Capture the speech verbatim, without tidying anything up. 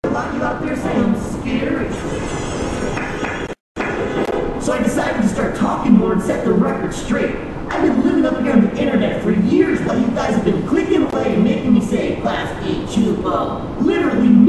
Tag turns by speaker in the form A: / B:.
A: A lot of you out there sound scary. So I decided to start talking more and set the record straight. I've been living up here on the internet for years while you guys have been clicking away and making me say Klasky, Csupo, literally